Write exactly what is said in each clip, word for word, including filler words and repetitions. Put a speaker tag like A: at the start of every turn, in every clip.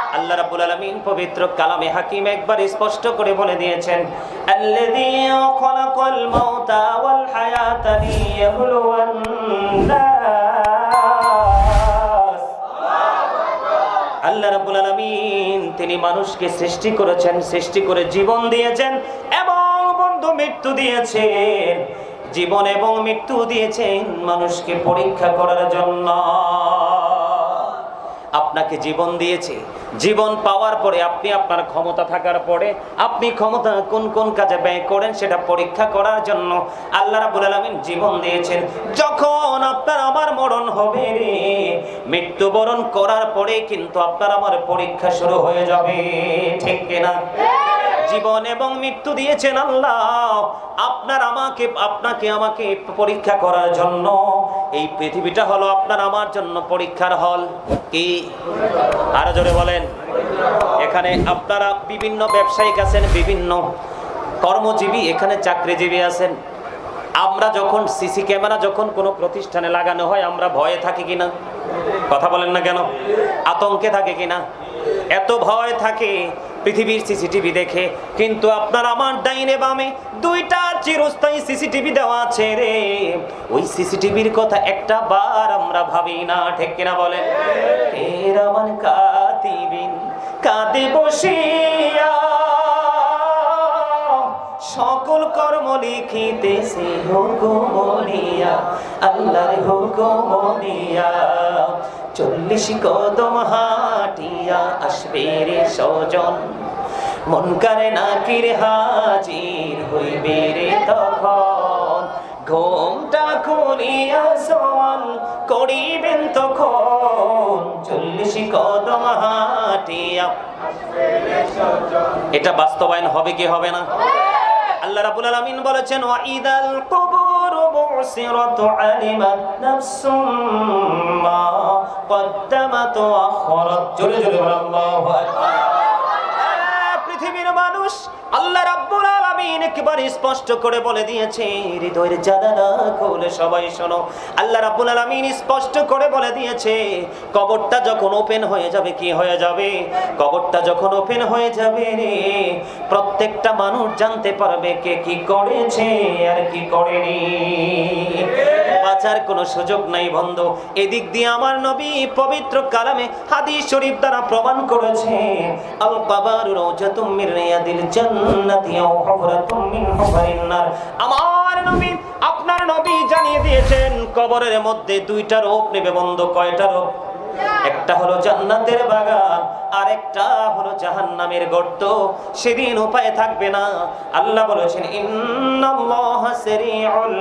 A: আল্লাহ রাব্বুল আলামিন পবিত্র কালামে হাকিম একবার স্পষ্ট করে বলে দিয়েছেন, আল্লাযী খালাকাল মাউতা ওয়াল হায়াতা লিয়াবলুওয়ান্নাস। আল্লাহ রাব্বুল আলামিন তিনি মানুষকে সৃষ্টি করেছেন, সৃষ্টি করে জীবন দিয়েছেন এবং বন্ধু মৃত্যু দিয়েছেন। জীবন এবং মৃত্যু দিয়েছেন মানুষকে পরীক্ষা করার জন্য। আপনাকে জীবন দিয়েছে, জীবন পাওয়ার পরে আপনি আপনার ক্ষমতা থাকার পরে আপনি ক্ষমতা কোন কোন কাজে ব্যয় করেন সেটা পরীক্ষা করার জন্য আল্লাহ রাব্বুল আলামিন জীবন দিয়েছেন। যখন আপনার আমার মরণ হবে রে, মৃত্যুবরণ করার পরে কিন্তু আপনার আমার পরীক্ষা শুরু হয়ে যাবে, ঠিক কিনা? জীবন এবং মৃত্যু দিয়েছেন আল্লাহ আপনার আমাকে আপনাকে আমাকে পরীক্ষা করার জন্য। এই পৃথিবীটা হলো আপনার আমার জন্য পরীক্ষার হল। কি আরো জোরে বলেন। এখানে আপনারা বিভিন্ন ব্যবসায়িক আছেন, বিভিন্ন কর্মজীবী, এখানে চাকরিজীবী আছেন। আমরা যখন সিসি ক্যামেরা যখন কোনো প্রতিষ্ঠানে লাগানো হয় আমরা ভয়ে থাকি কিনা? কথা বলেন না কেন? আতঙ্কে থাকে কিনা? এত ভয় থাকে পৃথিবীর সিসিটিভি দেখে, কিন্তু আপনার আমার ডাইনে বামে দুইটা চিরস্থায়ী সিসিটিভি দেওয়া আছে রে। ওই সিসিটিভির কথা একটা বার আমরা ভাবি না, ঠিক কিনা বলেন? কেরামান কাতিবিন কাঁদে বসিয়া সকল কর্ম লিখিতেছে হুকুম দিয়া, আল্লাহর হুকুম দিয়া। চল্লিশ কদম হাটিয়া আসবে রে সজন, মুনকারে নাকির হাজির হইবে রে তখন। ঘোমটা খুলিয়া সওয়াল করিবেন তখন, চল্লিশ কদম হাটিয়া। এটা বাস্তবায়ন হবে কি হবে না? আল্লাহ রাব্বুল আলামিন বলেছেন, ওয়া ইদাল কুবুর বুসিরাত আলিমাত নাফসুম মা কদ্দামাত ওয়া আখরাত। জোরে জোরে বলেন আল্লাহু আকবার। পৃথিবীর মানুষ আল্লাহ রাব্বুল আলামিন একবার স্পষ্ট করে বলে দিয়েছে, হৃদয়ের জানালা খুলে সবাই শোনো। আল্লাহ রাব্বুল আলামিন স্পষ্ট করে বলে দিয়েছে, কবরটা যখন ওপেন হয়ে যাবে, কি হয়ে যাবে? কবরটা যখন ওপেন হয়ে যাবে রে, প্রত্যেকটা মানুষ জানতে পারবে কে কি করেছে আর কি করেনি। বাঁচার কোনো সুযোগ নাই বন্ধু। এদিক দিয়ে আমার নবী পবিত্র কালামে হাদিস শরীফ দ্বারা প্রমাণ করেছে, আল কবরু রাওজাতুম মির রিয়াদিল জান্নাতি আও হুফরাতুম মিন হুফারিন নার। আমার নবী আপনার নবী জানিয়ে দিয়েছেন কবরের মধ্যে দুইটা রূপ নেবে বন্ধু। কয়টা রূপ? একটা হলো জান্নাতের বাগান, আর একটা হলো জাহান্নামের গর্ত। সেদিন উপায় থাকবে না। আল্লাহ বলেছেন, ইন্নাল্লাহা সারিউল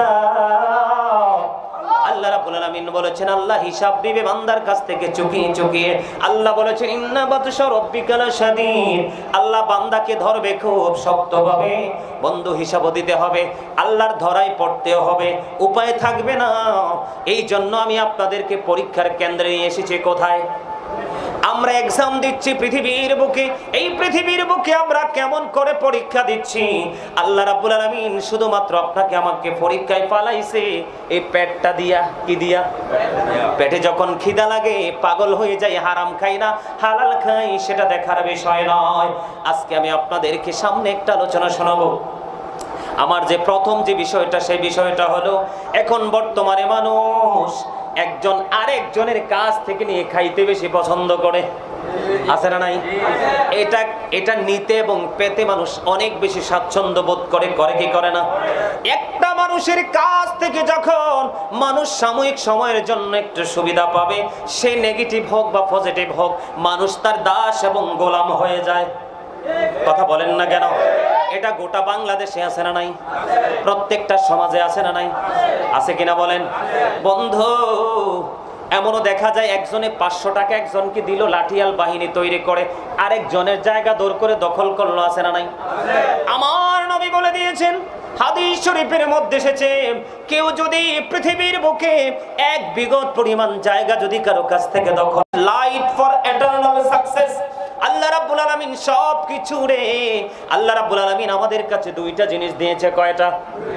A: হিসাব। আল্লাহ রাব্বুল আলামিন বলেছেন, আল্লাহ হিসাব দিবে বান্দার কাছ থেকে চুকিয়ে চুকিয়ে। আল্লাহ বলেছেন, ইন্না বাতশা রাব্বিকা লাশাদীদ। আল্লাহ বান্দাকে ধরবে খুব শক্তভাবে। বন্ধু হিসাব দিতে হবে, আল্লাহর ধরায় পড়তেও হবে, উপায় থাকবে না। এই জন্য আমি আপনাদেরকে পরীক্ষার কেন্দ্রে নিয়ে এসেছি। কোথায়? আমরা এক্সাম দিচ্ছি পৃথিবীর বুকে। এই পৃথিবীর বুকে আমরা কেমন করে পরীক্ষা দিচ্ছি? আল্লাহ রাব্বুল আলামিন শুধুমাত্র আপনাকে আমাকে পরীক্ষায় ফালাইছে এই পেটটা দিয়া। কি দিয়া? পেটে যখন খিদা লাগে পাগল হয়ে যায়, হারাম খাই না হালাল খাই সেটা দেখার বিষয় নয়। আজকে আমি আপনাদেরকে সামনে একটা আলোচনা শোনাবো। আমার যে প্রথম যে বিষয়টা, সেই বিষয়টা হলো এখন বর্তমানে মানুষ একজন আরেকজনের কাছ থেকে নিয়ে খাইতে বেশি পছন্দ করে। আছে না নাই? এটা এটা নিতে এবং পেতে মানুষ অনেক বেশি স্বাচ্ছন্দ্য বোধ করে। করে কি করে না? একটা মানুষের কাছ থেকে যখন মানুষ সাময়িক সময়ের জন্য একটু সুবিধা পাবে, সে নেগেটিভ হোক বা পজিটিভ হোক, মানুষ তার দাস এবং গোলাম হয়ে যায়। কথা বলেন না কেন? এটা গোটা বাংলাদেশে আছে না নাই? প্রত্যেকটা সমাজে আছে না নাই? আছে কিনা বলেন বন্ধু? এমনও দেখা যায় একজনে পাঁচশো টাকা একজনকে দিল, লাঠিয়াল বাহিনী তৈরি করে আরেকজনের জায়গা দৌড় করে দখল করলো। আছে না নাই? আমার নবী বলে দিয়েছেন, হাদিস শরীফের মধ্যে এসেছে, কেউ যদি পৃথিবীর বুকে এক বিগত পরিমাণ জায়গা যদি কারো কাছ থেকে দখল, লাইট ফর এটারনাল সাকসেস। আল্লাহ রাব্বুল আলামিন সব কিছু রে, আল্লাহ রাব্বুল আলামিন আমাদের কাছে দুইটা জিনিস দিয়েছে। কয়টা?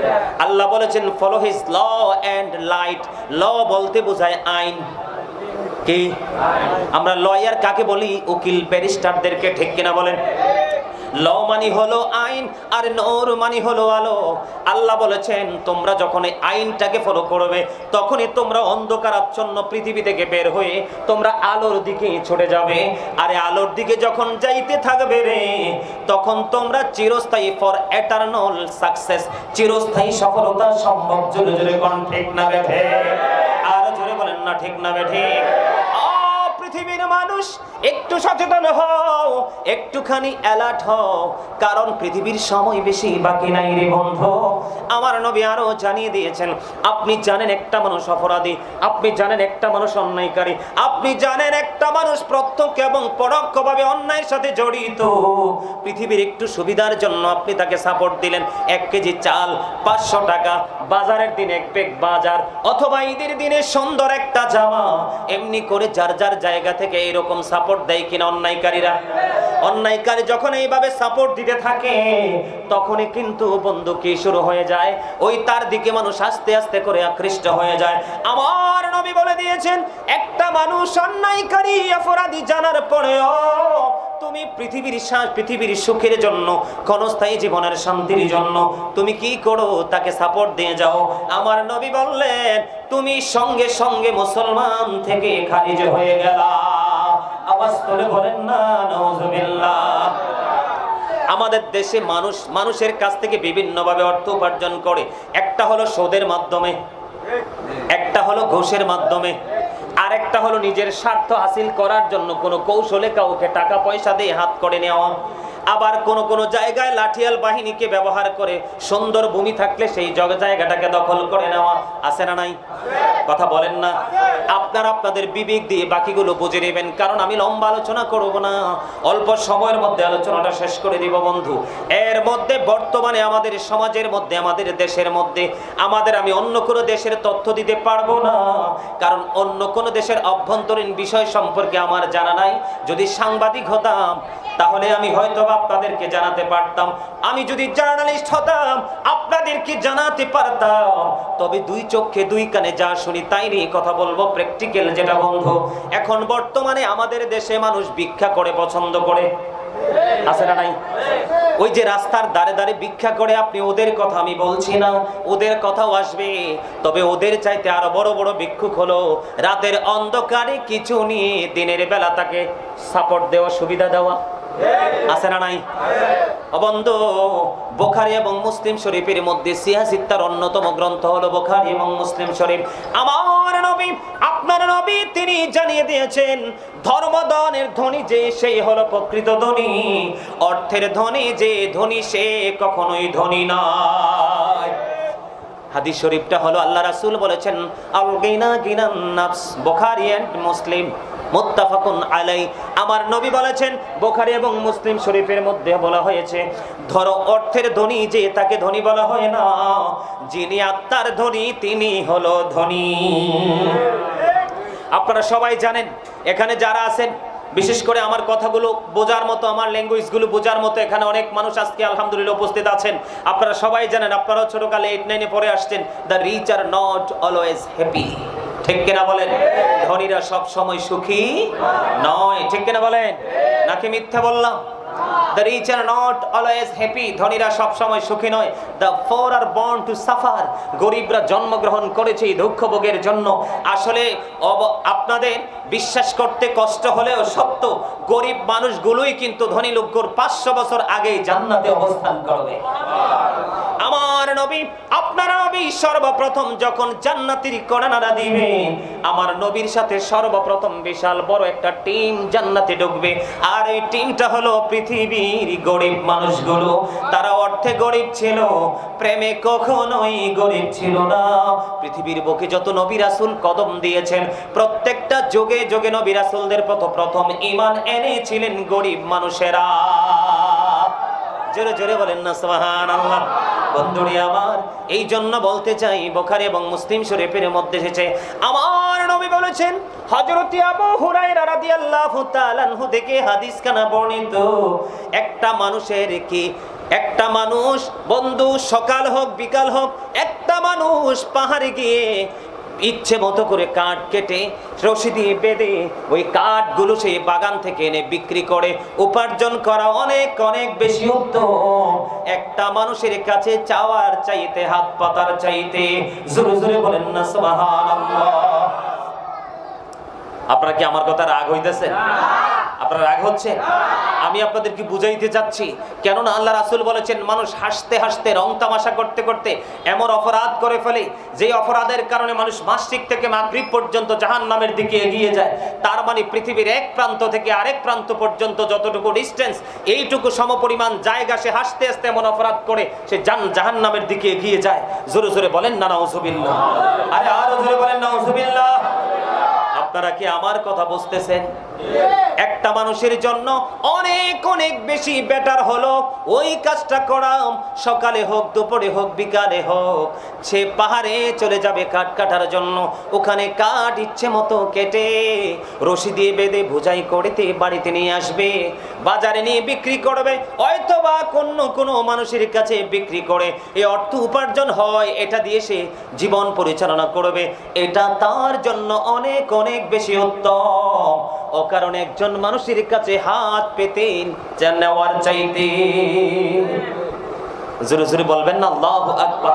A: আল্লাহ বলেছেন, follow his law and light. Law বলতে বোঝায় আইন। কি? আমরা লয়ার কাকে বলি? উকিল ব্যারিস্টারদেরকে, ঠিক কিনা বলেন? ল মানি হলো আইন, আর নূর মানি হলো আলো। আল্লাহ বলেছেন তোমরা যখন এই আইনটাকে ফলো করবে তখনই তোমরা অন্ধকারাচ্ছন্ন পৃথিবী থেকে বের হয়ে তোমরা আলোর দিকে ছুটে যাবে। আরে আলোর দিকে যখন যাইতে থাকবে রে, তখন তোমরা চিরস্থায়ী ফর এটারনাল সাকসেস, চিরস্থায়ী সফলতা সম্ভব। জোরে জোরে কোন ঠিক না বেঠে? আর জোরে বলেন না ঠিক না বেঠে? পৃথিবীর মানুষ একটু সচেতন হও, একটুখানি অ্যালার্ট হও, কারণ পৃথিবীর সময় বেশি বাকি নাই রে বন্ধু। আমার নবী আরো জানিয়ে দিয়েছেন, আপনি জানেন একটা মানুষ অপরাধী, আপনি জানেন একটা মানুষ অন্যায়কারী, আপনি জানেন একটা মানুষ প্রত্যক্ষ এবং পরোক্ষভাবে অন্যায়ের সাথে জড়িত। পৃথিবীর একটু সুবিধার জন্য আপনি তাকে সাপোর্ট দিলেন। এক কেজি চাল পাঁচশো টাকা, বাজারের দিনে এক পেক বাজার, অথবা ঈদের দিনে সুন্দর একটা জামা, এমনি করে যার যার জায়গা থেকে এরকম সাপোর্ট দেয় কিনা অন্যায়কারীরা? অন্যায়কারী যখন এইভাবে সাপোর্ট দিতে থাকে তখনই কিন্তু বন্ধু কি শুরু হয়ে যায়? ওই তার দিকে মানুষ আস্তে আস্তে করে আকৃষ্ট হয়ে যায়। আমার নবী বলে দিয়েছেন, একটা মানুষ অন্যায়কারী অপরাধী জানার পরেও তুমি পৃথিবীর পৃথিবীর সুখের জন্য, ক্ষণস্থায়ী জীবনের শান্তির জন্য তুমি কি করো? তাকে সাপোর্ট দিয়ে যাও। আমার নবী বললেন, তুমি সঙ্গে সঙ্গে মুসলমান থেকে খারিজ হয়ে গেলা। আওয়াজ করে বলেন না নাউজুবিল্লাহ। আমাদের দেশে মানুষ মানুষের কাছ থেকে বিভিন্নভাবে অর্থ উপার্জন করে। একটা হলো সুদের মাধ্যমে, একটা হলো ঘুষের মাধ্যমে, আরেকটা হলো নিজের স্বার্থ হাসিল করার জন্য কোনো কৌশলে কাউকে টাকা পয়সা দিয়ে হাত করে নেওয়া। আবার কোন কোন জায়গায় লাঠিয়াল বাহিনীকে ব্যবহার করে সুন্দর ভূমি থাকলে সেই জায়গাটাকে দখল করে নেওয়া। আছে না নাই? কথা বলেন না? আপনারা আপনাদের বিবেক দিয়ে বাকিগুলো বুঝে নেবেন, কারণ আমি লম্বা আলোচনা করব না, অল্প সময়ের মধ্যে আলোচনাটা শেষ করে দিব বন্ধু। এর মধ্যে বর্তমানে আমাদের সমাজের মধ্যে, আমাদের দেশের মধ্যে, আমাদের আমি অন্য কোনো দেশের তথ্য দিতে পারবো না, কারণ অন্য কোনো দেশের অভ্যন্তরীণ বিষয় সম্পর্কে আমার জানা নাই। যদি সাংবাদিক হতাম তাহলে আমি হয়তো আপনাদেরকে জানাতে পারতাম, আমি যদি জার্নালিস্ট হতাম আপনাদেরকে জানাতে পারতাম। তবে দুই চোখে দুই কানে যা শুনি তাই নিয়ে কথা বলবো, প্র্যাকটিক্যাল যেটা বন্ধু। এখন বর্তমানে আমাদের দেশে মানুষ ভিক্ষা করে পছন্দ করে, আছে না নাই? ওই যে রাস্তার দাঁড়ে দাঁড়ে ভিক্ষা করে, আপনি ওদের কথা আমি বলছি না, ওদের কথাও আসবে, তবে ওদের চাইতে আরো বড় বড় ভিক্ষুক হলো রাতের অন্ধকারে কিছু নিয়ে দিনের বেলা তাকে সাপোর্ট দেওয়া, সুবিধা দেওয়া। আছে না নাই? বন্ধু, বুখারী এবং মুসলিম শরীফের মধ্যে সিয়াসিত্তার অন্যতম গ্রন্থ হলো বুখারী এবং মুসলিম শরীফ। আমার নবী, আপনার নবী, তিনি জানিয়ে দিয়েছেন, ধর্মদানের ধনী যে সেই হলো প্রকৃত ধনী, অর্থের ধনী যে ধনী সে কখনোই ধনী নয়। হাদিস শরীফটা হলো আল্লাহ রাসূল বলেছেন, আল গিনা গিনান নাফস, বুখারী এন্ড মুসলিম, মুত্তাফাকুন আলাই। আমার নবী বলেছেন, বুখারী এবং মুসলিম শরীফের মধ্যে বলা হয়েছে, ধরো অর্থের ধনী যে তাকে ধনী বলা হয় না, যিনি আত্মার ধনী তিনি হলো ধনী। আপনারা সবাই জানেন, এখানে যারা আছেন, বিশেষ করে আমার কথাগুলো বোঝার মতো, আমার ল্যাঙ্গুয়েজগুলো বোঝার মতো এখানে অনেক মানুষ আজকে আলহামদুলিল্লাহ উপস্থিত আছেন। আপনারা সবাই জানেন, আপনারা ছোটকালে এইট নাইনে পড়ে আসছেন, the rich are not always happy. ঠিক কিনা বলেন? ধনীরা সব সময় সুখী নয়। ঠিক কিনা বলেন? নাকি মিথ্যা বললাম? The rich are not always happy. ধনীরা সব সময় সুখী নয়। The poor are born to suffer. গরিবরা জন্মগ্রহণ করেছে এই দুঃখ ভোগের জন্য। আসলে আপনাদের বিশ্বাস করতে কষ্ট হলেও সত্য, গরিব মানুষগুলোই কিন্তু ধনী লোকগুলোর পাঁচশো বছর আগেই জান্নাতে অবস্থান করবে। আমার নবী, আপনার নবী সর্বপ্রথম যখন জান্নাতের কণানারা দিবে, আমার নবীর সাথে সর্বপ্রথম বিশাল বড় একটা টিম জান্নাতে ঢুকবে। আর এই টিমটা হলো পৃথিবীর গরিব মানুষগুলো। তারা অর্থে গরিব ছিল, প্রেমে কখনোই গরিব ছিল না। পৃথিবীর বুকে যত নবী রাসূল কদম দিয়েছেন, প্রত্যেকটা যুগে যুগে নবী রাসূলদের প্রথম প্রথম ঈমান এনেছিলেন গরিব মানুষেরা। জোরে জোরে বলেন না সুবহানাল্লাহ। বন্ধুরে আমার, এই জন্য বলতে চাই, বুখারী এবং মুসলিম শরীফের মধ্যে এসেছে, আমার নবী বলেছেন, হযরত আবু হুরায়রা রাদিয়াল্লাহু তাআলা আনহু থেকে হাদিস খানা বর্ণিত, একটা মানুষের কি একটা মানুষ বন্ধু সকাল হোক বিকাল হোক, একটা মানুষ পাহাড়ে গিয়ে ইচ্ছে মতো করে কাঠ কেটে রশি দিয়ে বেঁধে ওই কাঠগুলো সেই বাগান থেকে এনে বিক্রি করে উপার্জন করা অনেক অনেক বেশি উত্তম একটা মানুষের কাছে চাওয়ার চাইতে, হাত পাতার চাইতে। জোরে জোরে বলেন না সুবহানাল্লাহ। আপনারা কি আমার কথা রাগ হইতেছে? আপনারা রাগ হচ্ছে? আমি আপনাদেরকে বুঝাইতে যাচ্ছি, কেননা আল্লাহ রাসূল বলেছেন মানুষ হাসতে হাসতে রং তামাশা করতে করতে এমন অপরাধ করে ফেলে যে অপরাধের কারণে মানুষ মাসরিক থেকে মাগরিব পর্যন্ত জাহান্নামের দিকে এগিয়ে যায়। তার মানে পৃথিবীর এক প্রান্ত থেকে আরেক প্রান্ত পর্যন্ত যতটুকু ডিস্টেন্স, এইটুকু সমপরিমাণ জায়গা সে হাসতে হাসতে এমন অপরাধ করে সে জাহান্নামের দিকে এগিয়ে যায়। জোরে জোরে বলেন না নাউজুবিল্লাহ। আরে আরো জোরে বলেন নাউজুবিল্লাহ। আপনারা কি আমার কথা বুঝতেছেন? একটা মানুষের জন্য অনেক অনেক বেশি বেটার হলো ওই কাজটা করা, সকালে হোক দুপুরে হোক বিকালে হোক, সে পাহাড়ে চলে যাবে কাঠ কাটার জন্য, ওখানে কাঠ ইচ্ছে মতো কেটে রশি দিয়ে বেঁধে বোঝাই করতে বাড়িতে নিয়ে আসবে, বাজারে নিয়ে বিক্রি করবে, হয়তোবা কোন কোনো মানুষের কাছে বিক্রি করে এই অর্থ উপার্জন হয়, এটা দিয়ে সে জীবন পরিচালনা করবে। এটা তার জন্য অনেক অনেক বেশি উত্তম। ও কারণে একজন মানুষের কাছে হাত পেতেন যা নেওয়ার চাইতে। জোরে জোরে বলবেন না আল্লাহু আকবার।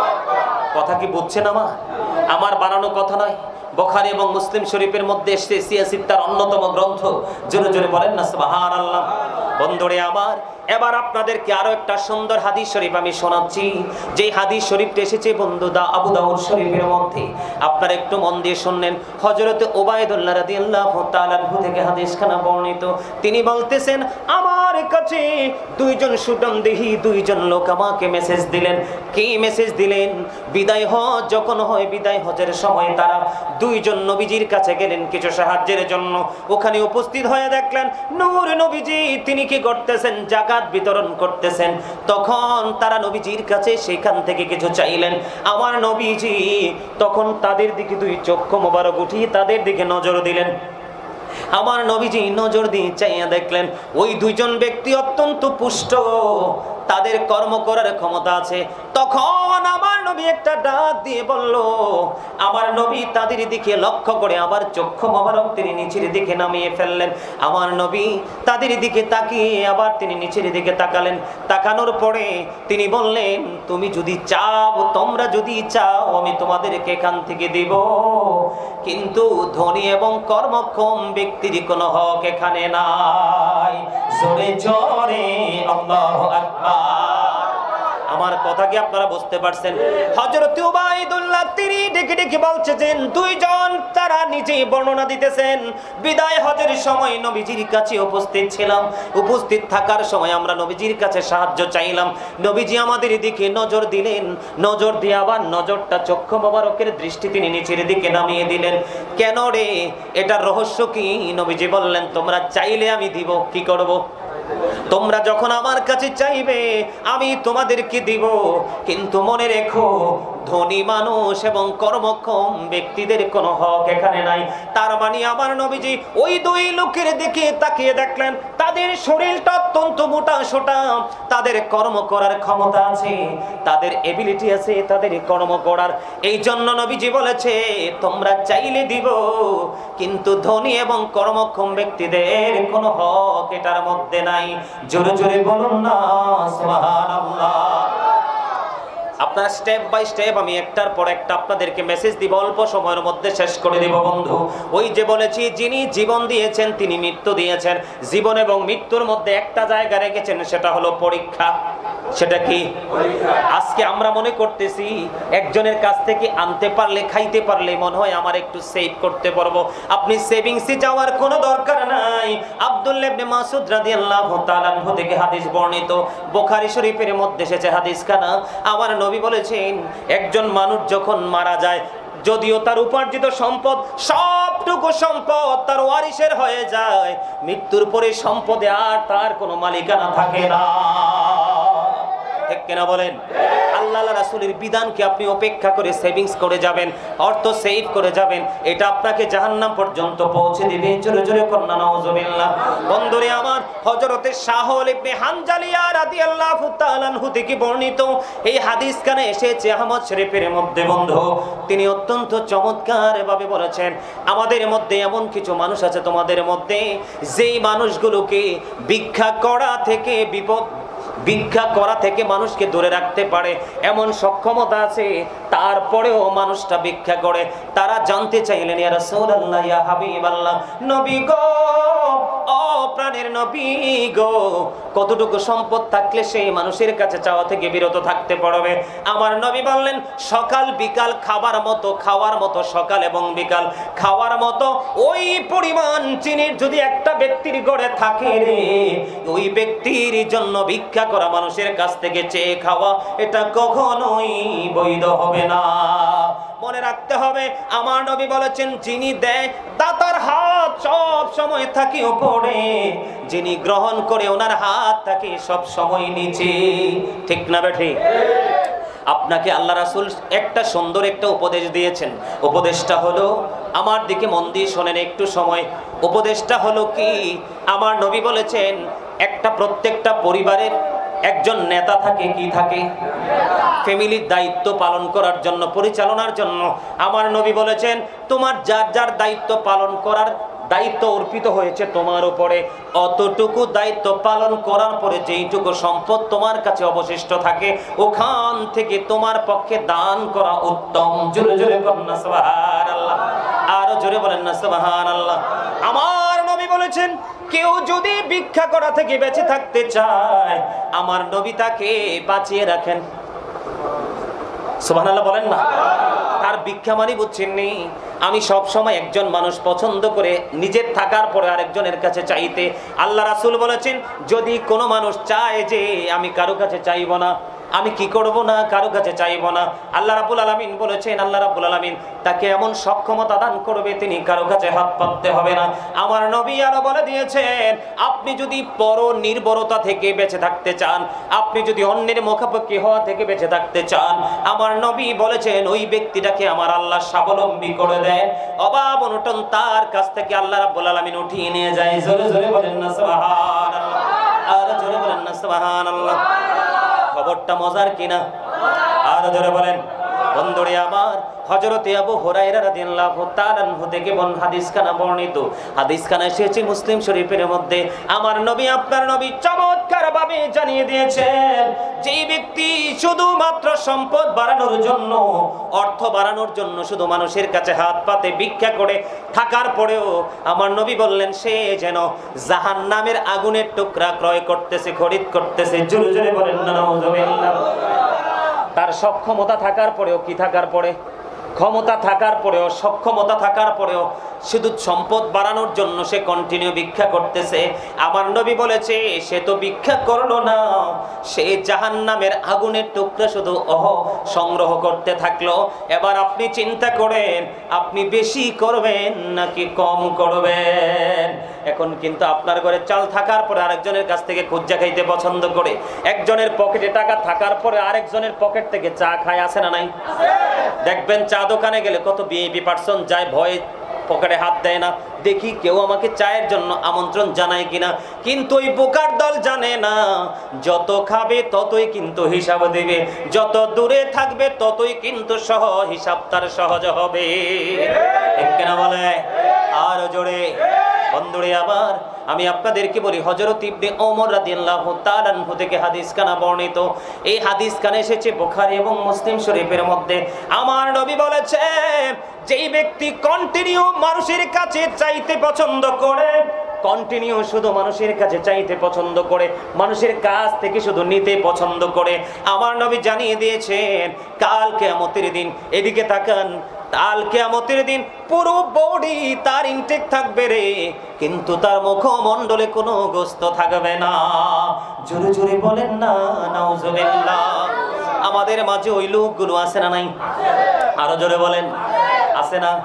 A: কথা কি বুঝছেন? আমার আমার বানানো কথা নয়, বুখারী এবং মুসলিম শরীফের মধ্যে এসেছে, সিয়াসিত্তার অন্যতম গ্রন্থ। জোরে জোরে বলেন না সুবহানাল্লাহ। বন্ধুরে আমার, এবার আপনাদেরকে আরো একটা সুন্দর হাদিস শরীফ আমি শোনাচ্ছি। যে হাদিস শরীফটা এসেছে বন্ধু দা আবু দাউদ শরীফের মধ্যে, আপনারা একটু মন দিয়ে শুনলেন। হযরত উবাইদুল্লাহ রাদিয়াল্লাহু তাআলা আনহু থেকে হাদিসখানা বর্ণিত। তিনি বলতেছেন, আমার কাছে দুইজন সুগন্ধি দুইজন লোক আমাকে মেসেজ দিলেন। কি মেসেজ দিলেন? বিদায় হজ যখন হয়, বিদায় হজের সময় তারা দুইজন নবীজির কাছে গেলেন কিছু সাহায্যের জন্য। ওখানে উপস্থিত হয়ে দেখলেন নূর নবীজি তিনি কি করতেছেন? জাকাত বিতরণ করতেছেন। তখন তারা নবীজির কাছে সেখান থেকে কিছু চাইলেন। আমার নবীজি তখন তাদের দিকে দুই চক্ষু মোবারক উঠিয়ে তাদের দিকে নজর দিলেন। আমার নবীজি নজর দিয়ে চাইয়া দেখলেন ওই দুইজন ব্যক্তি অত্যন্ত পুষ্ট, তাদের কর্ম করার ক্ষমতা আছে। তখন আমার নবী একটা ডাক দিয়ে বলল, আমার নবী তাদের দিকে লক্ষ্য করে আবার চক্ষু মোবারক তিনি নিচের দিকে নামিয়ে ফেললেন। আমার নবী তাদের দিকে তাকিয়ে আবার তিনি নিচের দিকে তাকালেন। তাকানোর পরে তিনি বললেন, তুমি যদি চাও, তোমরা যদি চাও আমি তোমাদেরকে এখান থেকে দিব, কিন্তু ধনী এবং কর্মক্ষম ব্যক্তির কোনো হক এখানে নাই। জোরে জোরে আল্লাহু আকবার। আমার কথা কি আপনারা বুঝতে পারছেন? হযরত উবাইদুল্লাহ তিনি ডেকে ডেকে বলছেন, দুইজন তারা নিজেই বর্ণনা দিতেছেন, বিদায় হজের সময় নবীজির কাছে উপস্থিত ছিলাম, উপস্থিত থাকার সময় আমরা নবীজির কাছে সাহায্য চাইলাম, নবীজি আমাদের দিকে নজর দিলেন, নজর দিয়ে আবার নজরটা চক্ষু মোবারকের দৃষ্টি তিনি নিচের দিকে নামিয়ে দিলেন। কেন রে? এটার রহস্য কি? নবীজি বললেন, তোমরা চাইলে আমি দিব। কি করব? তোমরা যখন আমার কাছে চাইবে আমি তোমাদেরকে দিব, কিন্তু মনে রেখো ধনী মানুষ এবং কর্মক্ষম ব্যক্তিদের কোনো হক এখানে নাই। তার মানে আমার নবীজি ওই দুই লোকের দিকে তাকিয়ে দেখলেন তাদের শরীরটা অত্যন্ত মোটা সোটা, তাদের কর্ম করার ক্ষমতা আছে, তাদের এবিলিটি আছে তাদের কর্ম করার। এই জন্য নবীজি বলেছে তোমরা চাইলে দিব, কিন্তু ধনী এবং কর্মক্ষম ব্যক্তিদের কোনো হক এটার মধ্যে নাই। জোরে জোরে বলুন না সুবহানাল্লাহ। আপনারা স্টেপ বাই স্টেপ আমি একটার পর একটা আপনাদেরকে মেসেজ দিব, অল্প সময়ের মধ্যে শেষ করে দিব বন্ধু। ওই যে বলেছি যিনি জীবন দিয়েছেন তিনি মৃত্যু দিয়েছেন, জীবন এবং মৃত্যুর মধ্যে একটা জায়গা রেখেছেন, সেটা হলো পরীক্ষা। সেটা কি? আজকে আমরা মনে করতেছি একজনের কাছ থেকে আনতে পারলে খাইতে পারলে মনে হয় আমার একটু সেভ করতে পারবো। আপনি সেভিংসে যাওয়ার কোনো দরকার নাই। আব্দুল্লাহ ইবনে মাসউদ রাদিয়াল্লাহু তাআলা আনহু থেকে হাদিস বর্ণিত, বুখারী শরীফের মধ্যে এসেছে হাদিসখানা। আমার নবী বলেছেন একজন মানুষ যখন মারা যায়, যদিও তার উপার্জিত সম্পদ সবটুকু সম্পদ তার ওয়ারিসের হয়ে যায়, মৃত্যুর পরে সম্পদে আর তার কোনো মালিকানা থাকে না। ঠিক ঠিক কিনা বলেন? আল্লাহ রাসূলের বিধানকে আপনি উপেক্ষা করে সেভিংস করে যাবেন, অর্থ সেভ করে যাবেন, এটা আপনাকে জাহান্নাম পর্যন্ত পৌঁছে দিবে। জোরে জোরে কন্না নাউজুবিল্লাহ। বন্ধুরে আমার, হযরতে সাহল ইবনে হানজালিয়া রাদিয়াল্লাহু তাআলা আনহু থেকে বর্ণিত এই হাদিস কানে এসেছে আহমদ শরীফের মধ্যে। বন্ধু, তিনি অত্যন্ত চমৎকার ভাবে বলেছেন, আমাদের মধ্যে এমন কিছু মানুষ আছে তোমাদের মধ্যে, যেই মানুষগুলোকে ভিক্ষা করা থেকে বিপদ ভিক্ষা করা থেকে মানুষকে দূরে রাখতে পারে এমন সক্ষমতা আছে, তারপরেও মানুষটা ভিক্ষা করে। তারা জানতে চাইলেন, ইয়া রাসূলুল্লাহ, ইয়া হাবিবাল্লাহ, নবী গো, ও প্রাণের নবী গো, কতটুকু সম্পদ থাকলে সেই মানুষের কাছে চাওয়া থেকে বিরত থাকতে পারবে? আমার নবী বললেন, সকাল বিকাল খাবার মতো, খাওয়ার মতো সকাল এবং বিকাল খাওয়ার মতো ওই পরিমাণ চিনির যদি একটা ব্যক্তির ঘরে থাকে রে, ওই ব্যক্তির জন্য ভিক্ষা করা মানুষের কাছ থেকে চেয়ে খাওয়া এটা কখনোই বৈধ হবে না। মনে রাখতে হবে, আমার নবী বলেছেন, যিনি দেয় দাতার হাত সব সময় থাকে উপরে, যিনি গ্রহণ করে ওনার হাত থাকে সব সময় নিচে। ঠিক না বেঠি? আপনাকে আল্লাহ রাসূল একটা সুন্দর একটা উপদেশ দিয়েছেন। উপদেশটা হলো, আমার দিকে মন দিয়ে শোনেন একটু সময়। উপদেশটা হলো কি, আমার নবী বলেছেন, একটা প্রত্যেকটা পরিবারের একজন নেতা থাকে, কি থাকে? ফ্যামিলির দায়িত্ব পালন করার জন্য, পরিচালনার জন্য। আমার নবী বলেছেন, তোমার যার যার দায়িত্ব পালন করার দায়িত্ব অর্পিত হয়েছে তোমার উপরে, অতটুকু দায়িত্ব পালন করার পরে যেইটুকু সম্পদ তোমার কাছে অবশিষ্ট থাকে, ওখান থেকে তোমার পক্ষে দান করা উত্তম। জোরে জোরে বলেন না সুবহানাল্লাহ, আরো জোরে বলেন না সুবহানাল্লাহ। আমার নবী বলেছেন, কেউ যদি ভিক্ষা করা থেকে বেঁচে থাকতে চায়, আমার নবী তাকে বাঁচিয়ে রাখেন। সুবহানাল্লাহ বলেন না। তার ভিক্ষা মানে বুঝছেন নি, আমি সব সময় একজন মানুষ পছন্দ করে নিজের থাকার পরে আরেকজনের কাছে চাইতে। আল্লাহ রাসূল বলেছেন, যদি কোনো মানুষ চায় যে আমি কারো কাছে চাইব না, আমি কি করব না, কারো কাছে চাইব না, আল্লাহ রাব্বুল আলামিন বলেছেন, আল্লাহ রাব্বুল আলামিন তাকে এমন সক্ষমতা দান করবে, তিনি কারো কাছে হাত পাততে হবে না। আমার নবী আরো বলে দিয়েছেন, আপনি যদি পর নির্ভরতা থেকে বেঁচে থাকতে চান, আপনি যদি অন্যের মুখাপেক্ষী হওয়া থেকে বেঁচে থাকতে চান, আমার নবী বলেছেন, ওই ব্যক্তিটাকে আমার আল্লাহ স্বাবলম্বী করে দেয়, অভাব অনটন তার কাছ থেকে আল্লাহ রাব্বুল আলামিন উঠিয়ে নিয়ে যায়। জোরে জোরে বলেন না সুবহানাল্লাহ, আর জোরে বলেন না সুবহানাল্লাহ। খবরটা মজার কিনা? আর জোরে বলেন। বন্ধুরে আমার, হযরতে আবু হুরায়রা রাদিয়াল্লাহু তাআলা আনহু থেকে বন হাদিস খানা বর্ণিত। হাদিস খানা এসেছে মুসলিম শরীফের মধ্যে। আমার নবী, আপনার নবী চমৎকার ভাবে জানিয়ে দিয়েছেন, যে ব্যক্তি শুধুমাত্র সম্পদ বাড়ানোর জন্য, অর্থ বাড়ানোর জন্য শুধু মানুষের কাছে হাত পাতে, ভিক্ষা করে থাকার পরেও আমার নবী বললেন, সে যেন জাহান্নামের আগুনের টুকরা ক্রয় করতেছে, খরিদ করতেছে। জোরে জোরে বলেন না নাউযুবিল্লাহ। তার সক্ষমতা থাকার পরেও, কি থাকার পরে? ক্ষমতা থাকার পরেও, সক্ষমতা থাকার পরেও শুধু সম্পদ বাড়ানোর জন্য সে কন্টিনিউ ভিক্ষা করতেছে। আমার নবী বলেছে, সে তো ভিক্ষা করলো না, সে জাহান্নামের আগুনের টুকরা শুধু অহ সংগ্রহ করতে থাকলো। এবার আপনি চিন্তা করেন, আপনি বেশি করবেন নাকি কম করবেন? এখন কিন্তু আপনার ঘরে চাল থাকার পরে আরেকজনের কাছ থেকে খুঁজা খাইতে পছন্দ করে, একজনের পকেটে টাকা থাকার পরে আরেকজনের পকেট থেকে চা খায়, আছে না নাই? দেখবেন চা দোকানে গেলে কত ভিআইপি পার্সন যায়, ভয়ে পকেটে হাত দেয় না, দেখি কেউ আমাকে চায়ের জন্য আমন্ত্রণ জানায় কিনা। কিন্তু ওই বোকার দল জানে না, যত খাবে ততই কিন্তু হিসাব দেবে, যত দূরে থাকবে ততই কিন্তু সহ হিসাব তার সহজ হবে। ঠিক কিনা বলে? আর জোরে। বন্ধুরে আবার, আমি আপনাদেরকে বলি, হযরত ইবনে ওমর রাদিয়াল্লাহু তাআলা আনহু থেকে হাদিস খানা বর্ণিত। এই হাদিস খানা এসেছে বুখারী এবং মুসলিম শরীফের মধ্যে। আমার নবী বলেছে, যেই ব্যক্তি কন্টিনিউ মানুষের কাছে চাইতে পছন্দ করে, কন্টিনিউ শুধু মানুষের কাছে চাইতে পছন্দ করে, মানুষের কাছ থেকে শুধু নিতে পছন্দ করে, আমার নবী জানিয়ে দিয়েছেন, কাল কিয়ামতের দিন, এদিকে তাকান, কাল কিয়ামতের দিন পুরো বডি তার ইনটেক থাকবে রে, কিন্তু তার মুখমণ্ডলে কোনো গোশত থাকবে না। জোরে জোরে বলেন না নাউজুবিল্লাহ। আমাদের মাঝে ওই লোকগুলো আছে না নাই? আরো জোরে বলেন, আছে না?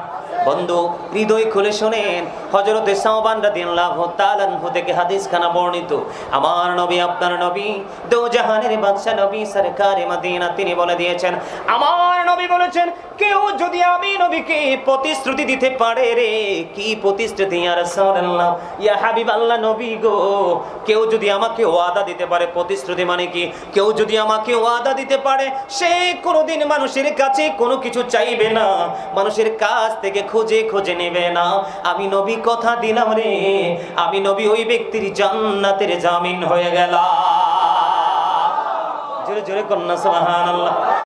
A: বন্ধু হৃদয় খুলে শোনেন, হযরতে সাওবান রাদিয়াল্লাহু তাআলা আনহু থেকে হাদিস খানা বর্ণিত, আমার নবী আপনার নবী দো জাহানের বাদশা নবী সরকারে মদিনা তিনি বলে দিয়েছেন, আমার নবী বলেছেন কেউ যদি আমি নবীকে প্রতিশ্রুতি দিতে পারে রে, কি প্রতিশ্রুতি ইয়া রাসূলুল্লাহ ইয়া হাবিবাল্লাহ নবী গো, কেউ যদি আমাকে ওয়াদা দিতে পারে, প্রতিশ্রুতি মানে কি, কেউ যদি আমাকে ওয়াদা দিতে পারে সে কোনোদিন মানুষের কাছে কোনো কিছু চাইবে না, মানুষের কাছ থেকে খুঁজে খুঁজে নেবে না, আমি নবী কথা দিলাম রে, আমি নবী ওই ব্যক্তির জান্নাতের জামিন হয়ে গেলাম। জোরে জোরে কন্যা সুবহানাল্লাহ।